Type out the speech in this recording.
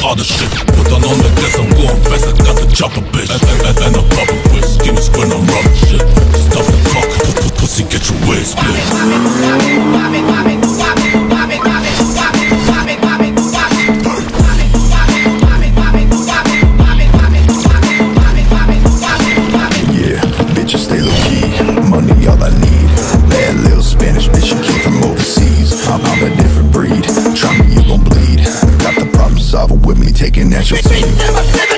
harder shit. Put on the gas, I'm going fast, I got the chopper, bitch. And a proper twist, give me squint, I'm rubber shit. Stop the talk, pussy, get your waist split. Yeah, bitches stay low key, money all I need. Bad little Spanish bitch, you came from overseas. I'm a different breed, try me, you gon' bleed. Got the problem solver with me, taking at your team.